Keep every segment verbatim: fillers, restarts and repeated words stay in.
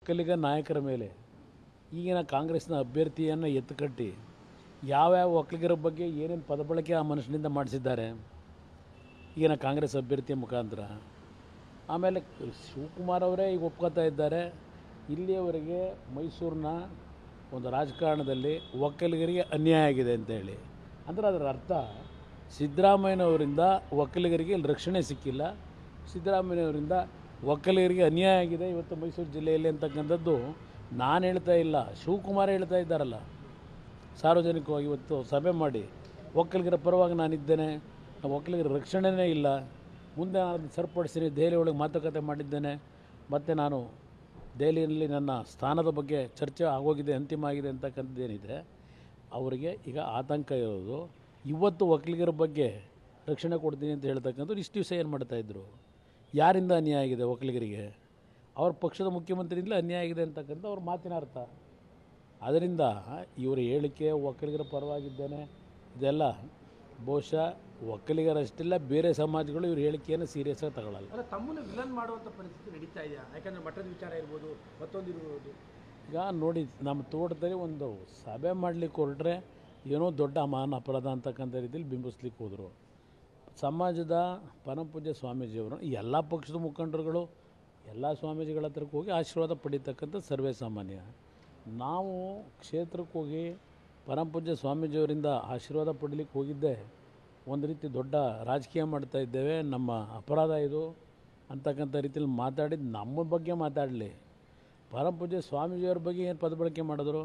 ಒಕ್ಕಲಿಗ ನಾಯಕರ ಮೇಲೆ ಈಗಿನ ಕಾಂಗ್ರೆಸ್ನ ಅಭ್ಯರ್ಥಿಯನ್ನು ಎತ್ತುಕಟ್ಟಿ ಯಾವ್ಯಾವ ಒಕ್ಕಲಿಗರ ಬಗ್ಗೆ ಏನೇನು ಪದಬಳಕೆ ಆ ಮನುಷ್ಯನಿಂದ ಮಾಡಿಸಿದ್ದಾರೆ ಈಗಿನ ಕಾಂಗ್ರೆಸ್ ಅಭ್ಯರ್ಥಿಯ ಮುಖಾಂತರ. ಆಮೇಲೆ ಶಿವಕುಮಾರ್ ಅವರೇ ಈಗ ಒಪ್ಕೋತಾ ಇದ್ದಾರೆ, ಇಲ್ಲಿಯವರೆಗೆ ಮೈಸೂರಿನ ಒಂದು ರಾಜಕಾರಣದಲ್ಲಿ ಒಕ್ಕಲಿಗರಿಗೆ ಅನ್ಯಾಯ ಆಗಿದೆ ಅಂತೇಳಿ. ಅಂದರೆ ಅದರ ಅರ್ಥ ಸಿದ್ದರಾಮಯ್ಯನವರಿಂದ ಒಕ್ಕಲಿಗರಿಗೆ ಇಲ್ಲಿ ರಕ್ಷಣೆ ಸಿಕ್ಕಿಲ್ಲ, ಸಿದ್ದರಾಮಯ್ಯನವರಿಂದ ಒಕ್ಕಲಿಗರಿಗೆ ಅನ್ಯಾಯ ಆಗಿದೆ ಇವತ್ತು ಮೈಸೂರು ಜಿಲ್ಲೆಯಲ್ಲಿ ಅಂತಕ್ಕಂಥದ್ದು ನಾನು ಹೇಳ್ತಾ ಇಲ್ಲ, ಶಿವಕುಮಾರ್ ಹೇಳ್ತಾ ಇದ್ದಾರಲ್ಲ. ಸಾರ್ವಜನಿಕವಾಗಿ ಇವತ್ತು ಸಭೆ ಮಾಡಿ ಒಕ್ಕಲಿಗರ ಪರವಾಗಿ ನಾನಿದ್ದೇನೆ, ಒಕ್ಕಲಿಗರ ರಕ್ಷಣೆಯೇ ಇಲ್ಲ, ಮುಂದೆ ನಾನು ಸರಿಪಡಿಸ್ತೀನಿ, ದೆಹಲಿ ಒಳಗೆ ಮಾತುಕತೆ ಮಾಡಿದ್ದೇನೆ, ಮತ್ತು ನಾನು ದೆಹಲಿಯಲ್ಲಿ ನನ್ನ ಸ್ಥಾನದ ಬಗ್ಗೆ ಚರ್ಚೆ ಆಗೋಗಿದೆ, ಅಂತಿಮ ಆಗಿದೆ ಅಂತಕ್ಕಂಥದ್ದೇನಿದೆ ಅವರಿಗೆ ಈಗ ಆತಂಕ ಇರೋದು. ಇವತ್ತು ಒಕ್ಕಲಿಗರ ಬಗ್ಗೆ ರಕ್ಷಣೆ ಕೊಡ್ತೀನಿ ಅಂತ ಹೇಳ್ತಕ್ಕಂಥದ್ದು ಇಷ್ಟು ದಿವಸ ಏನು ಮಾಡ್ತಾಯಿದ್ರು? ಯಾರಿಂದ ಅನ್ಯಾಯ ಆಗಿದೆ ಒಕ್ಕಲಿಗರಿಗೆ? ಅವ್ರ ಪಕ್ಷದ ಮುಖ್ಯಮಂತ್ರಿಯಿಂದಲೇ ಅನ್ಯಾಯ ಆಗಿದೆ ಅಂತಕ್ಕಂಥ ಅವ್ರ ಮಾತಿನ ಅರ್ಥ. ಅದರಿಂದ ಇವರ ಹೇಳಿಕೆ ಒಕ್ಕಲಿಗರ ಪರವಾಗಿದ್ದೇನೆ ಇದೆಲ್ಲ ಬಹುಶಃ ಒಕ್ಕಲಿಗರಷ್ಟಿಲ್ಲ, ಬೇರೆ ಸಮಾಜಗಳು ಇವ್ರ ಹೇಳಿಕೆಯನ್ನು ಸೀರಿಯಸ್ ಆಗಿ ತಗೊಳ್ಳಲ್ಲ. ಅಲ್ಲ, ತಮ್ಮನ್ನು ವಿಲನ್ ಮಾಡುವಂಥ ಪರಿಸ್ಥಿತಿ ನಡೀತಾ ಇದೆಯಾ? ಯಾಕಂದರೆ ಮಠದ ವಿಚಾರ ಇರ್ಬೋದು, ಮತ್ತೊಂದು ಇರ್ಬೋದು. ಈಗ ನೋಡಿ, ನಮ್ಮ ತೋಟದಲ್ಲಿ ಒಂದು ಸಭೆ ಮಾಡಲಿಕ್ಕೆ ಹೊರಟ್ರೆ ಏನೋ ದೊಡ್ಡ ಮಹಾನ್ ಅಪರಾಧ ಅಂತಕ್ಕಂಥ ರೀತಿಯಲ್ಲಿ ಬಿಂಬಿಸ್ಲಿಕ್ಕೆ ಹೋದರು. ಸಮಾಜದ ಪರಮಪೂಜ್ಯ ಸ್ವಾಮೀಜಿಯವರು ಎಲ್ಲ ಪಕ್ಷದ ಮುಖಂಡರುಗಳು ಎಲ್ಲ ಸ್ವಾಮೀಜಿಗಳ ಹತ್ರಕ್ಕೆ ಹೋಗಿ ಆಶೀರ್ವಾದ ಪಡೀತಕ್ಕಂಥ ಸರ್ವೇ ಸಾಮಾನ್ಯ. ನಾವು ಕ್ಷೇತ್ರಕ್ಕೆ ಹೋಗಿ ಪರಮಪೂಜ್ಯ ಸ್ವಾಮೀಜಿಯವರಿಂದ ಆಶೀರ್ವಾದ ಪಡಲಿಕ್ಕೆ ಹೋಗಿದ್ದೆ ಒಂದು ರೀತಿ ದೊಡ್ಡ ರಾಜಕೀಯ ಮಾಡ್ತಾ ಇದ್ದೇವೆ, ನಮ್ಮ ಅಪರಾಧ ಇದು ಅಂತಕ್ಕಂಥ ರೀತಿಯಲ್ಲಿ ಮಾತಾಡಿದ್ದು ನಮ್ಮ ಬಗ್ಗೆ ಮಾತಾಡಲಿ. ಪರಮಪೂಜ್ಯ ಸ್ವಾಮೀಜಿಯವ್ರ ಬಗ್ಗೆ ಏನು ಪದಬಳಕೆ ಮಾಡಿದ್ರು?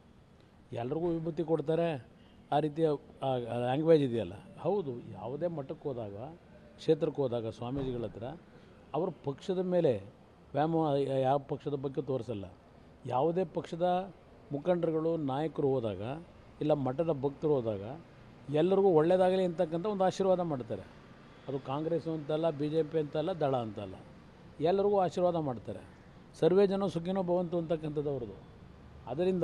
ಎಲ್ರಿಗೂ ವಿಭೂತಿ ಕೊಡ್ತಾರೆ, ಆ ರೀತಿಯ ಲ್ಯಾಂಗ್ವೇಜ್ ಇದೆಯಲ್ಲ. ಹೌದು, ಯಾವುದೇ ಮಠಕ್ಕೆ ಹೋದಾಗ, ಕ್ಷೇತ್ರಕ್ಕೆ ಹೋದಾಗ ಸ್ವಾಮೀಜಿಗಳ ಹತ್ರ ಅವ್ರ ಪಕ್ಷದ ಮೇಲೆ ವ್ಯಾಮೋಹ ಯಾವ ಪಕ್ಷದ ಬಗ್ಗೆ ತೋರಿಸಲ್ಲ. ಯಾವುದೇ ಪಕ್ಷದ ಮುಖಂಡರುಗಳು ನಾಯಕರು ಹೋದಾಗ ಇಲ್ಲ ಮಠದ ಭಕ್ತರು ಹೋದಾಗ ಎಲ್ಲರಿಗೂ ಒಳ್ಳೆಯದಾಗಲಿ ಅಂತಕ್ಕಂಥ ಒಂದು ಆಶೀರ್ವಾದ ಮಾಡ್ತಾರೆ. ಅದು ಕಾಂಗ್ರೆಸ್ಸು ಅಂತಲ್ಲ, ಬಿ ಜೆ ಪಿ ಅಂತಲ್ಲ, ದಳ ಅಂತಲ್ಲ, ಎಲ್ಲರಿಗೂ ಆಶೀರ್ವಾದ ಮಾಡ್ತಾರೆ. ಸರ್ವೇ ಜನ ಸುಖಿನೋ ಭವಂತು ಅಂತಕ್ಕಂಥದ್ದು ಅವ್ರದ್ದು. ಅದರಿಂದ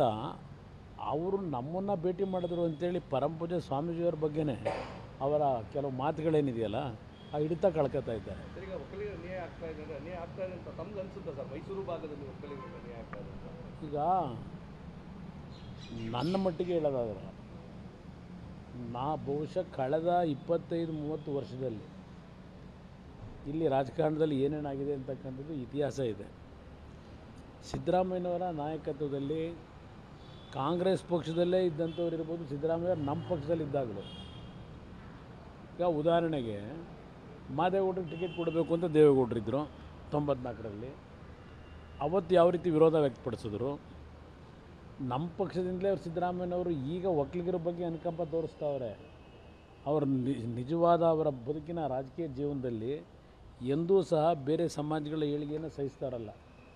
ಅವರು ನಮ್ಮನ್ನು ಭೇಟಿ ಮಾಡಿದ್ರು ಅಂತೇಳಿ ಪರಮಪೂಜ್ಯ ಸ್ವಾಮೀಜಿಯವ್ರ ಬಗ್ಗೆನೇ ಅವರ ಕೆಲವು ಮಾತುಗಳೇನಿದೆಯಲ್ಲ ಆ ಹಿಡಿತ ಕಳ್ಕೊತಾ ಇದ್ದಾರೆ. ಈಗ ಒಕ್ಕಲಿಗರು ಅನ್ಯಾಯ ಆಗ್ತಾ ಇದೆ ಅಂದರೆ ಅನ್ಯಾಯ ಆಗ್ತಾ ಇದೆ ಅಂತ ತಮ್ಗೆ ಅನಿಸುತ್ತಾ ಸರ್? ಮೈಸೂರು ಭಾಗದಲ್ಲಿ ಒಕ್ಕಲಿಗರು ಅನ್ಯಾಯ ಆಗ್ತಾ ಇದೆ ಅಂತ ಈಗ ನನ್ನ ಮಟ್ಟಿಗೆ ಹೇಳೋದಾದ್ರೆ, ನಾ ಬಹುಶಃ ಕಳೆದ ಇಪ್ಪತ್ತೈದು ಮೂವತ್ತು ವರ್ಷದಲ್ಲಿ ಇಲ್ಲಿ ರಾಜಕಾರಣದಲ್ಲಿ ಏನೇನಾಗಿದೆ ಅಂತಕ್ಕಂಥದ್ದು ಇತಿಹಾಸ ಇದೆ. ಸಿದ್ದರಾಮಯ್ಯನವರ ನಾಯಕತ್ವದಲ್ಲಿ ಕಾಂಗ್ರೆಸ್ ಪಕ್ಷದಲ್ಲೇ ಇದ್ದಂಥವ್ರು ಇರ್ಬೋದು, ಸಿದ್ದರಾಮಯ್ಯ ನಮ್ಮ ಪಕ್ಷದಲ್ಲಿ ಇದ್ದಾಗಲೂ. ಈಗ ಉದಾಹರಣೆಗೆ ಮಾದೇಗೌಡರಿಗೆ ಟಿಕೆಟ್ ಕೊಡಬೇಕು ಅಂತ ದೇವೇಗೌಡರಿದ್ದರು ತೊಂಬತ್ನಾಲ್ಕರಲ್ಲಿ. ಅವತ್ತು ಯಾವ ರೀತಿ ವಿರೋಧ ವ್ಯಕ್ತಪಡಿಸಿದ್ರು. ನಮ್ಮ ಪಕ್ಷದಿಂದಲೇ ಅವ್ರು ಸಿದ್ದರಾಮಯ್ಯನವರು ಈಗ ಒಕ್ಕಲಿಗರ ಬಗ್ಗೆ ಅನುಕಂಪ ತೋರಿಸ್ತಾವ್ರೆ. ಅವರ ನಿಜವಾದ ಅವರ ಬದುಕಿನ ರಾಜಕೀಯ ಜೀವನದಲ್ಲಿ ಎಂದೂ ಸಹ ಬೇರೆ ಸಮಾಜಗಳ ಏಳಿಗೆಯನ್ನು ಸಹಿಸ್ತಾರಲ್ಲ.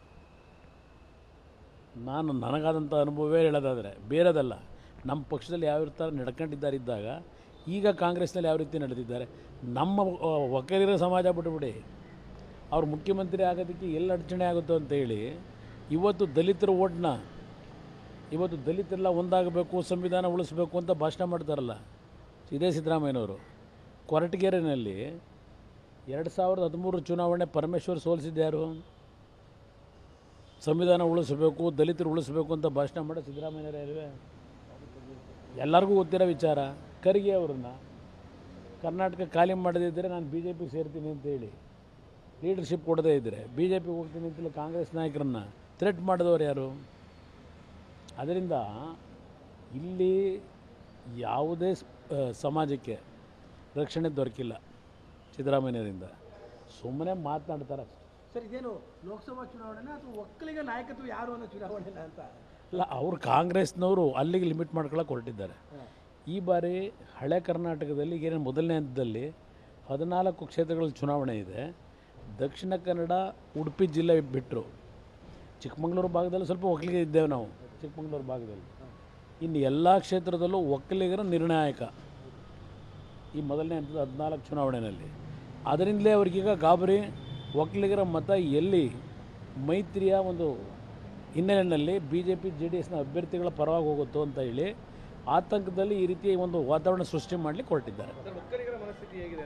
ನಾನು ನನಗಾದಂಥ ಅನುಭವವೇ ಹೇಳೋದಾದರೆ ಬೇರೆದಲ್ಲ. ನಮ್ಮ ಪಕ್ಷದಲ್ಲಿ ಯಾವ ಥರ ನಡ್ಕೊಂಡಿದ್ದಾರಿದ್ದಾಗ ಈಗ ಕಾಂಗ್ರೆಸ್ನಲ್ಲಿ ಯಾವ ರೀತಿ ನಡೆದಿದ್ದಾರೆ. ನಮ್ಮ ಒಕ್ಕಲಿಗರ ಸಮಾಜ ಬಿಟ್ಟುಬಿಡಿ, ಅವ್ರು ಮುಖ್ಯಮಂತ್ರಿ ಆಗೋದಕ್ಕೆ ಎಲ್ಲಿ ಅಡಚಣೆ ಆಗುತ್ತೋ ಅಂತೇಳಿ ಇವತ್ತು ದಲಿತರ ಓಟ್ನ ಇವತ್ತು ದಲಿತರೆಲ್ಲ ಒಂದಾಗಬೇಕು, ಸಂವಿಧಾನ ಉಳಿಸ್ಬೇಕು ಅಂತ ಭಾಷಣ ಮಾಡ್ತಾರಲ್ಲ ಇದೇ ಸಿದ್ದರಾಮಯ್ಯನವರು. ಕೊರಟಗೆರೆಯಲ್ಲಿ ಎರಡು ಸಾವಿರದ ಹದಿಮೂರು ಚುನಾವಣೆ ಪರಮೇಶ್ವರ್ ಸೋಲಿಸಿದ್ಯಾರು? ಸಂವಿಧಾನ ಉಳಿಸಬೇಕು, ದಲಿತರು ಉಳಿಸಬೇಕು ಅಂತ ಭಾಷಣ ಮಾಡೋ ಸಿದ್ದರಾಮಯ್ಯರೇ ಅಲ್ವೇ? ಎಲ್ಲರಿಗೂ ಗೊತ್ತಿರೋ ವಿಚಾರ. ಖರ್ಗೆ ಅವ್ರನ್ನ ಕರ್ನಾಟಕ ಖಾಲಿ ಮಾಡದಿದ್ದರೆ ನಾನು ಬಿ ಜೆ ಪಿಗೆ ಸೇರ್ತೀನಿ ಅಂತೇಳಿ ಲೀಡರ್ಶಿಪ್ ಕೊಡದೇ ಇದ್ದರೆ ಬಿ ಜೆ ಪಿಗೆ ಹೋಗ್ತೀನಿ ಅಂತೇಳಿ ಕಾಂಗ್ರೆಸ್ ನಾಯಕರನ್ನು ಥ್ರೆಟ್ ಮಾಡಿದವರು ಯಾರು? ಅದರಿಂದ ಇಲ್ಲಿ ಯಾವುದೇ ಸಮಾಜಕ್ಕೆ ರಕ್ಷಣೆ ದೊರಕಿಲ್ಲ ಸಿದ್ದರಾಮಯ್ಯರಿಂದ. ಸುಮ್ಮನೆ ಮಾತನಾಡ್ತಾರೆ ಸರ್. ಇದೇನು ಲೋಕಸಭಾ ಚುನಾವಣೆನ ಅಥವಾ ಒಕ್ಕಲಿಗ ನಾಯಕತ್ವ ಯಾರು ಅನ್ನೋ ಚುನಾವಣೆನ ಅಂತ? ಅಲ್ಲ, ಅವರು ಕಾಂಗ್ರೆಸ್ನವರು ಅಲ್ಲಿಗೆ ಲಿಮಿಟ್ ಮಾಡ್ಕೊಳ್ಳೋಕೆ ಹೊರಟಿದ್ದಾರೆ. ಈ ಬಾರಿ ಹಳೆ ಕರ್ನಾಟಕದಲ್ಲಿ ಈಗೇನು ಮೊದಲನೇ ಹಂತದಲ್ಲಿ ಹದಿನಾಲ್ಕು ಕ್ಷೇತ್ರಗಳ ಚುನಾವಣೆ ಇದೆ. ದಕ್ಷಿಣ ಕನ್ನಡ, ಉಡುಪಿ ಜಿಲ್ಲೆ ಬಿಟ್ಟರು ಚಿಕ್ಕಮಗಳೂರು ಭಾಗದಲ್ಲಿ ಸ್ವಲ್ಪ ಒಕ್ಕಲಿಗ ಇದ್ದೇವೆ ನಾವು, ಚಿಕ್ಕಮಗಳೂರು ಭಾಗದಲ್ಲಿ. ಇನ್ನು ಎಲ್ಲ ಕ್ಷೇತ್ರದಲ್ಲೂ ಒಕ್ಕಲಿಗರ ನಿರ್ಣಾಯಕ ಈ ಮೊದಲನೇ ಹಂತದ ಹದಿನಾಲ್ಕು ಚುನಾವಣೆಯಲ್ಲಿ. ಅದರಿಂದಲೇ ಅವ್ರಿಗೀಗ ಗಾಬರಿ. ಒಕ್ಕಲಿಗರ ಮತ ಎಲ್ಲಿ ಮೈತ್ರಿಯ ಒಂದು ಹಿನ್ನೆಲೆಯಲ್ಲಿ B J P J D ಎಸ್ನ ಅಭ್ಯರ್ಥಿಗಳ ಪರವಾಗಿ ಹೋಗುತ್ತೋ ಅಂತ ಹೇಳಿ ಆತಂಕದಲ್ಲಿ ಈ ರೀತಿ ಒಂದು ವಾತಾವರಣ ಸೃಷ್ಟಿ ಮಾಡಲಿಕ್ಕೆ ಹೊರಟಿದ್ದಾರೆ.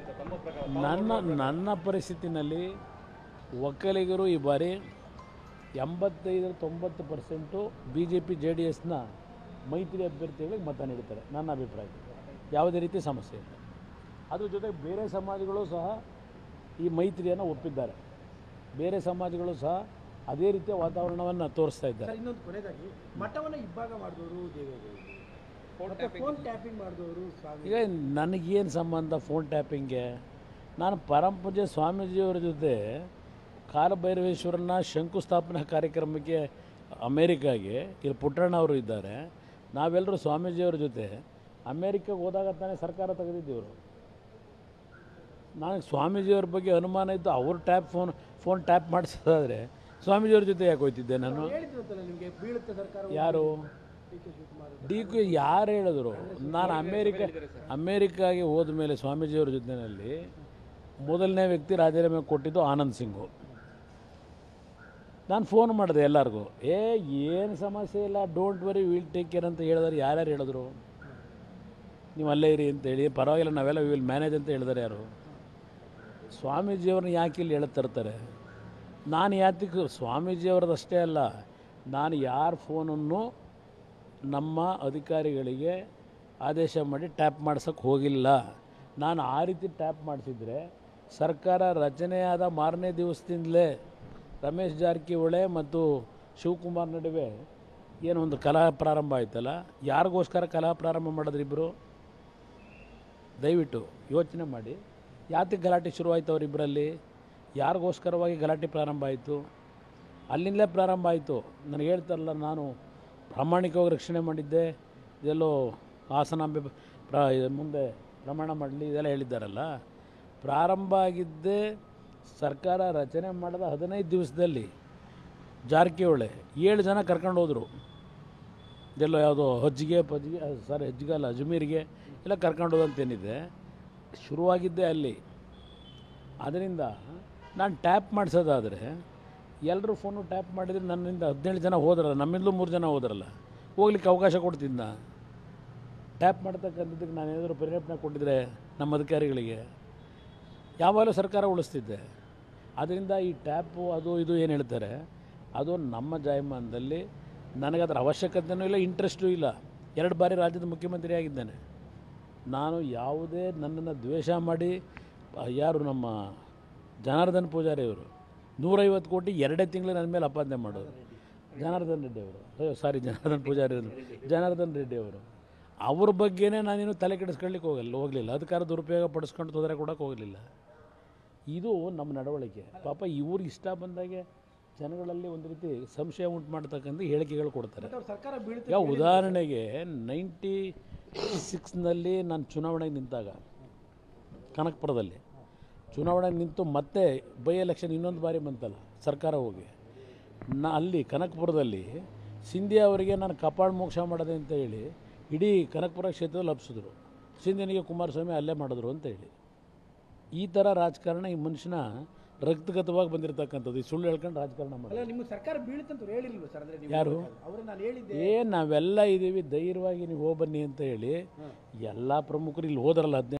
ನನ್ನ ನನ್ನ ಪರಿಸ್ಥಿತಿನಲ್ಲಿ ಒಕ್ಕಲಿಗರು ಈ ಬಾರಿ ಎಂಬತ್ತೈದರ ತೊಂಬತ್ತು percent B J P J D ಎಸ್ನ ಮೈತ್ರಿ ಅಭ್ಯರ್ಥಿಗಳಿಗೆ ಮತ ನೀಡ್ತಾರೆ ನನ್ನ ಅಭಿಪ್ರಾಯ. ಯಾವುದೇ ರೀತಿ ಸಮಸ್ಯೆ ಇಲ್ಲ. ಅದ್ರ ಜೊತೆಗೆ ಬೇರೆ ಸಮಾಜಗಳು ಸಹ ಈ ಮೈತ್ರಿಯನ್ನು ಒಪ್ಪಿದ್ದಾರೆ. ಬೇರೆ ಸಮಾಜಗಳು ಸಹ ಅದೇ ರೀತಿಯ ವಾತಾವರಣವನ್ನು ತೋರಿಸ್ತಾ ಇದ್ದಾರೆ. ಇನ್ನೊಂದು ಕೊನೆಯದಾಗಿ ಮಠವನ್ನು ಇಬ್ಬಾಗ ಮಾಡಿದವರು ದೇವೇಗೌಡರು, ಫೋನ್ ಟ್ಯಾಪಿಂಗ್ ಮಾಡಿದವರು ಸ್ವಾಮಿ. ಈಗ ನನಗೇನು ಸಂಬಂಧ ಫೋನ್ ಟ್ಯಾಪಿಂಗ್ಗೆ? ನಾನು ಪರಮಪೂಜ್ಯ ಸ್ವಾಮೀಜಿಯವರ ಜೊತೆ ಕಾಲಭೈರವೇಶ್ವರನ ಶಂಕುಸ್ಥಾಪನಾ ಕಾರ್ಯಕ್ರಮಕ್ಕೆ ಅಮೇರಿಕಾಗೆ ಇಲ್ಲಿ ಪುಟ್ಟಣ್ಣ ಅವರು ಇದ್ದಾರೆ. ನಾವೆಲ್ಲರೂ ಸ್ವಾಮೀಜಿಯವ್ರ ಜೊತೆ ಅಮೇರಿಕಾಗೆ ಹೋದಾಗ ತಾನೇ ಸರ್ಕಾರ ತೆಗೆದಿದ್ದೆವರು. ನನಗೆ ಸ್ವಾಮೀಜಿಯವ್ರ ಬಗ್ಗೆ ಅನುಮಾನ ಇದ್ದು ಅವ್ರು ಟ್ಯಾಪ್ ಫೋನ್ ಫೋನ್ ಟ್ಯಾಪ್ ಮಾಡಿಸೋದಾದರೆ ಸ್ವಾಮೀಜಿಯವ್ರ ಜೊತೆ ಯಾಕೆ ಹೋಗ್ತಿದ್ದೆ ನಾನು? ನಿಮಗೆ ಬೀಳುತ್ತೆ ಸರ್ಕಾರ. ಯಾರು ಡಿ ಕೆ ಯಾರು ಹೇಳಿದ್ರು? ನಾನು ಅಮೇರಿಕಾ ಅಮೇರಿಕಾಗೆ ಹೋದ ಮೇಲೆ ಸ್ವಾಮೀಜಿಯವ್ರ ಜೊತೆಯಲ್ಲಿ ಮೊದಲನೇ ವ್ಯಕ್ತಿ ರಾಜೀನಾಮೆ ಕೊಟ್ಟಿದ್ದು ಆನಂದ್ ಸಿಂಗು. ನಾನು ಫೋನ್ ಮಾಡಿದೆ ಎಲ್ಲರಿಗೂ, ಏ ಏನು ಸಮಸ್ಯೆ ಇಲ್ಲ, don't worry, will take care ಅಂತ ಹೇಳಿದ್ರೆ ಯಾರ್ಯಾರು ಹೇಳಿದ್ರು? ನೀವು ಅಲ್ಲೇ ಇರಿ ಅಂತೇಳಿ, ಪರವಾಗಿಲ್ಲ ನಾವೆಲ್ಲ ವಿಲ್ ಮ್ಯಾನೇಜ್ ಅಂತ ಹೇಳಿದಾರೆ ಯಾರು? ಸ್ವಾಮೀಜಿಯವ್ರನ್ನ ಯಾಕೆ ಇಲ್ಲಿ ಹೇಳಕ್ಕೆ ತರ್ತಾರೆ? ನಾನು ಯಾತಿಗೆ ಸ್ವಾಮೀಜಿಯವ್ರದ್ದಷ್ಟೇ ಅಲ್ಲ, ನಾನು ಯಾರ ಫೋನನ್ನು ನಮ್ಮ ಅಧಿಕಾರಿಗಳಿಗೆ ಆದೇಶ ಮಾಡಿ ಟ್ಯಾಪ್ ಮಾಡ್ಸೋಕ್ಕೆ ಹೋಗಿಲ್ಲ. ನಾನು ಆ ರೀತಿ ಟ್ಯಾಪ್ ಮಾಡಿಸಿದ್ರೆ ಸರ್ಕಾರ ರಚನೆಯಾದ ಮಾರನೇ ದಿವಸದಿಂದಲೇ ರಮೇಶ್ ಜಾರಕಿಹೊಳಿ ಮತ್ತು ಶಿವಕುಮಾರ್ ನಡುವೆ ಏನೋ ಒಂದು ಕಲಹ ಪ್ರಾರಂಭ ಆಯ್ತಲ್ಲ, ಯಾರಿಗೋಸ್ಕರ ಕಲಹ ಪ್ರಾರಂಭ ಮಾಡಿದ್ರು ಇಬ್ಬರು? ದಯವಿಟ್ಟು ಯೋಚನೆ ಮಾಡಿ. ಯಾತಕ್ಕೆ ಗಲಾಟೆ ಶುರುವಾಯಿತು ಅವರಿಬ್ಬರಲ್ಲಿ? ಯಾರಿಗೋಸ್ಕರವಾಗಿ ಗಲಾಟೆ ಪ್ರಾರಂಭ ಆಯಿತು? ಅಲ್ಲಿಂದಲೇ ಪ್ರಾರಂಭ ಆಯಿತು. ನನಗೆ ಹೇಳ್ತಾರಲ್ಲ, ನಾನು ಪ್ರಾಮಾಣಿಕವಾಗಿ ರಕ್ಷಣೆ ಮಾಡಿದ್ದೆ, ಇದೆಲ್ಲೋ ಹಾಸನಾಂಬೆ ಪ್ರ ಮುಂದೆ ಪ್ರಮಾಣ ಮಾಡಲಿ ಇದೆಲ್ಲ ಹೇಳಿದ್ದಾರಲ್ಲ. ಪ್ರಾರಂಭ ಆಗಿದ್ದೇ ಸರ್ಕಾರ ರಚನೆ ಮಾಡಿದ ಹದಿನೈದು ದಿವಸದಲ್ಲಿ ಜಾರಕಿಹೊಳಿ ಏಳು ಜನ ಕರ್ಕೊಂಡು ಹೋದರು. ಇದೆಲ್ಲೋ ಯಾವುದೋ ಹಜ್ಜಿಗೆ ಪಜ್ಜಿಗೆ ಸಾರಿ ಹಜ್ಜಿಗೆ ಅಲ್ಲ ಅಜ್ಮೀರಿಗೆ ಎಲ್ಲ ಕರ್ಕೊಂಡು ಹೋದಂತೇನಿದೆ, ಶುರುವಾಗಿದ್ದೇ ಅಲ್ಲಿ. ಅದರಿಂದ ನಾನು ಟ್ಯಾಪ್ ಮಾಡಿಸೋದಾದರೆ ಎಲ್ಲರೂ ಫೋನು ಟ್ಯಾಪ್ ಮಾಡಿದರೆ ನನ್ನಿಂದ ಹದಿನೇಳು ಜನ ಹೋದ್ರಲ್ಲ, ನಮ್ಮಿಂದಲೂ ಮೂರು ಜನ ಹೋದ್ರಲ್ಲ, ಹೋಗ್ಲಿಕ್ಕೆ ಅವಕಾಶ ಕೊಡ್ತಿದ್ದ. ಟ್ಯಾಪ್ ಮಾಡ್ತಕ್ಕಂಥದ್ದಕ್ಕೆ ನಾನು ಏನಾದರೂ ಪ್ರೇರೇಪಣೆ ಕೊಟ್ಟಿದ್ರೆ ನಮ್ಮ ಅಧಿಕಾರಿಗಳಿಗೆ ಯಾವಾಗಲೂ ಸರ್ಕಾರ ಉಳಿಸ್ತಿದ್ದೆ. ಅದರಿಂದ ಈ ಟ್ಯಾಪು ಅದು ಇದು ಏನು ಹೇಳ್ತಾರೆ, ಅದು ನಮ್ಮ ಜಾಯಮಾನದಲ್ಲಿ ನನಗದರ ಅವಶ್ಯಕತೆಯೂ ಇಲ್ಲ, ಇಂಟ್ರೆಸ್ಟೂ ಇಲ್ಲ. ಎರಡು ಬಾರಿ ರಾಜ್ಯದ ಮುಖ್ಯಮಂತ್ರಿ ಆಗಿದ್ದೇನೆ. ನಾನು ಯಾವುದೇ ನನ್ನನ್ನು ದ್ವೇಷ ಮಾಡಿ ಯಾರು ನಮ್ಮ ಜನಾರ್ದನ್ ಪೂಜಾರಿ ಅವರು ನೂರೈವತ್ತು ಕೋಟಿ ಎರಡೇ ತಿಂಗಳು ನನ್ನ ಮೇಲೆ ಅಪಾದನೆ ಮಾಡೋರು. ಜನಾರ್ದನ್ ರೆಡ್ಡಿ ಅವರು, ಅಯ್ಯೋ ಸಾರಿ ಜನಾರ್ದನ್ ಪೂಜಾರಿ ಅವರು, ಜನಾರ್ದನ್ ರೆಡ್ಡಿ ಅವರು, ಅವ್ರ ಬಗ್ಗೆನೇ ನಾನೇನು ತಲೆ ಕೆಡಿಸ್ಕೊಳ್ಳಿಕ್ಕೆ ಹೋಗಲ್ಲ ಹೋಗಲಿಲ್ಲ ಅಧಿಕಾರ ದುರುಪಯೋಗ ಪಡಿಸ್ಕೊಂಡು ತೊಂದರೆ ಕೊಡೋಕ್ಕೆ ಹೋಗಲಿಲ್ಲ. ಇದು ನಮ್ಮ ನಡವಳಿಕೆ. ಪಾಪ ಇವ್ರಿಗೆ ಇಷ್ಟ ಬಂದಾಗೆ ಜನಗಳಲ್ಲಿ ಒಂದು ರೀತಿ ಸಂಶಯ ಉಂಟು ಮಾಡ್ತಕ್ಕಂಥ ಹೇಳಿಕೆಗಳು ಕೊಡ್ತಾರೆ. ಸರ್ಕಾರ ಬೀಳುತ್ತೆ. ಯಾವ ಉದಾಹರಣೆಗೆ ನೈಂಟಿ ಸಿಕ್ಸ್ನಲ್ಲಿ ನಾನು ಚುನಾವಣೆಗೆ ನಿಂತಾಗ ಕನಕಪುರದಲ್ಲಿ ಚುನಾವಣೆಗೆ ನಿಂತು ಮತ್ತೆ ಬೈ ಎಲೆಕ್ಷನ್ ಇನ್ನೊಂದು ಬಾರಿ ಬಂತಲ್ಲ ಸರ್ಕಾರ ಹೋಗಿ, ನಾ ಅಲ್ಲಿ ಕನಕಪುರದಲ್ಲಿ ಸಿಂಧಿಯಾ ಅವರಿಗೆ ನಾನು ಕಪಾಳ ಮೋಕ್ಷ ಮಾಡೋದೆ ಅಂತ ಹೇಳಿ ಇಡೀ ಕನಕಪುರ ಕ್ಷೇತ್ರದಲ್ಲಿ ಹಬ್ಸಿದ್ರು. ಸಿಂಧಿಯನಿಗೆ ಕುಮಾರಸ್ವಾಮಿ ಅಲ್ಲೇ ಮಾಡಿದ್ರು ಅಂತ ಹೇಳಿ. ಈ ಥರ ರಾಜಕಾರಣ ಈ ಮನುಷ್ಯನ ರಕ್ತಗತವಾಗಿ ಬಂದಿರತಕ್ಕಂಥದ್ದು. ಈ ಸುಳ್ಳು ಹೇಳ್ಕೊಂಡು ರಾಜಕಾರಣ ಮಾಡಿ. ನಿಮ್ಮ ಸರ್ಕಾರ ಬೀಳುತ್ತಂತ ಹೇಳಿಲ್ವ ಸರ್? ಅಂದರೆ ಯಾರು ಅವರು ನಾನು ಹೇಳಿದ್ದೆ, ಏ ನಾವೆಲ್ಲ ಇದ್ದೀವಿ ಧೈರ್ಯವಾಗಿ ನೀವು ಹೋಗ್ಬನ್ನಿ ಅಂತ ಹೇಳಿ ಎಲ್ಲ ಪ್ರಮುಖರು ಇಲ್ಲಿ ಹೋದ್ರಲ್ಲ ಹದಿನೈದು